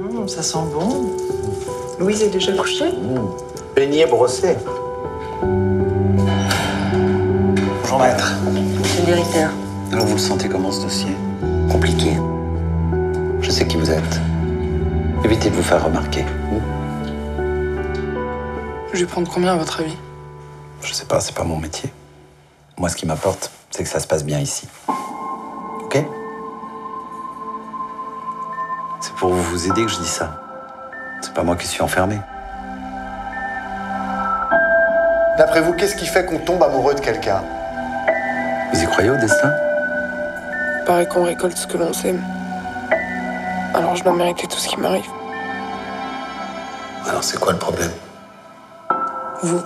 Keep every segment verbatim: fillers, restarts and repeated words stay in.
Mmh, ça sent bon. Louise est déjà couchée? Mmh. Peigné, brossé. Bonjour maître. C'est le directeur. Alors vous le sentez comment ce dossier? Compliqué. Je sais qui vous êtes. Évitez de vous faire remarquer. Je vais prendre combien à votre avis? Je sais pas, c'est pas mon métier. Moi, ce qui m'importe, c'est que ça se passe bien ici. Ok? C'est pour vous aider que je dis ça. C'est pas moi qui suis enfermé. D'après vous, qu'est-ce qui fait qu'on tombe amoureux de quelqu'un? Vous y croyez au destin? Paraît qu'on récolte ce que l'on sème. Alors je dois mériter tout ce qui m'arrive. Alors c'est quoi le problème? Vous.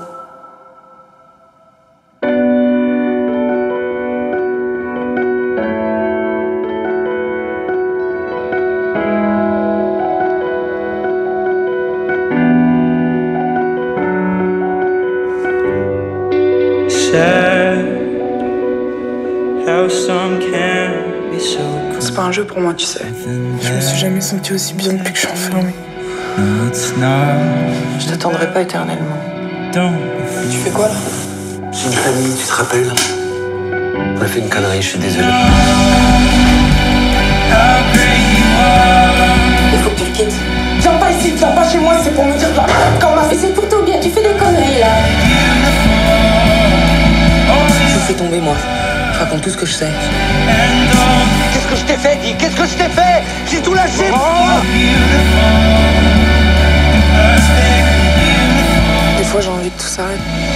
C'est pas un jeu pour moi, tu sais. Je me suis jamais sentie aussi bien depuis que je suis enfermée. Je t'attendrai pas éternellement. Tu fais quoi là? C'est une famille, tu te rappelles? On a fait une connerie, je suis désolé. Il faut que tu le quittes. Viens pas ici, viens pas chez moi, c'est pour me dire de la merde comme ma... Mais c'est pour ton bien, tu fais des conneries là. Je fais tomber moi. Je raconte tout ce que je sais. Qu'est-ce que je t'ai fait, dis? Qu'est-ce que je t'ai fait? J'ai tout lâché. Des fois j'ai envie que tout s'arrête.